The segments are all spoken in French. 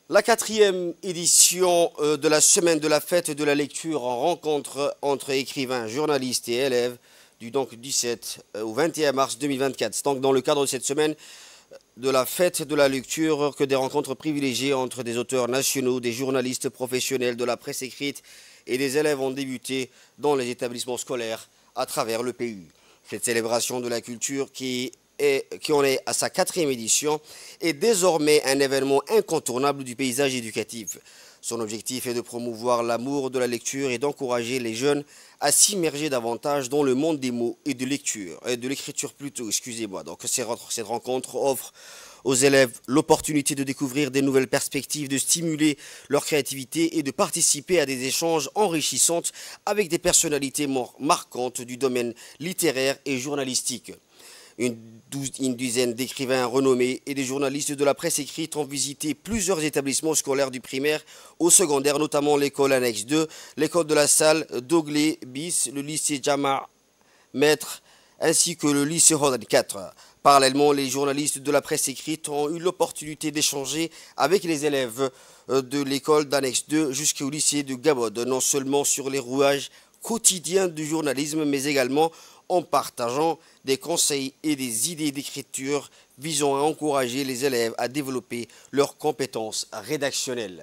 La quatrième édition de la semaine de la fête de la lecture en rencontre entre écrivains, journalistes et élèves du 17 au 21 mars 2024. C'est donc dans le cadre de cette semaine de la fête de la lecture que des rencontres privilégiées entre des auteurs nationaux, des journalistes professionnels de la presse écrite et des élèves ont débuté dans les établissements scolaires à travers le pays. Cette célébration de la culture qui en est à sa quatrième édition, est désormais un événement incontournable du paysage éducatif. Son objectif est de promouvoir l'amour de la lecture et d'encourager les jeunes à s'immerger davantage dans le monde des mots et de l'écriture plutôt, excusez-moi. Donc cette rencontre offre aux élèves l'opportunité de découvrir des nouvelles perspectives, de stimuler leur créativité et de participer à des échanges enrichissants avec des personnalités marquantes du domaine littéraire et journalistique. Une dizaine d'écrivains renommés et des journalistes de la presse écrite ont visité plusieurs établissements scolaires du primaire au secondaire, notamment l'école annexe 2, l'école de la salle Doglé bis, le lycée Jama Maître ainsi que le lycée Rodan 4. Parallèlement, les journalistes de la presse écrite ont eu l'opportunité d'échanger avec les élèves de l'école d'annexe 2 jusqu'au lycée de Gabod, non seulement sur les rouages quotidiens du journalisme, mais également en partageant des conseils et des idées d'écriture visant à encourager les élèves à développer leurs compétences rédactionnelles.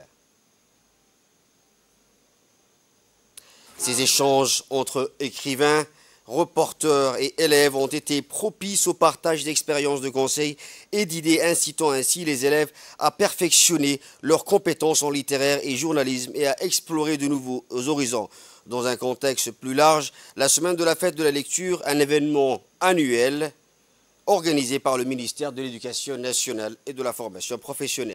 Ces échanges entre écrivains, reporters et élèves ont été propices au partage d'expériences, de conseils et d'idées, incitant ainsi les élèves à perfectionner leurs compétences en littéraire et journalisme et à explorer de nouveaux horizons. Dans un contexte plus large, la semaine de la fête de la lecture, un événement annuel organisé par le ministère de l'Éducation nationale et de la formation professionnelle.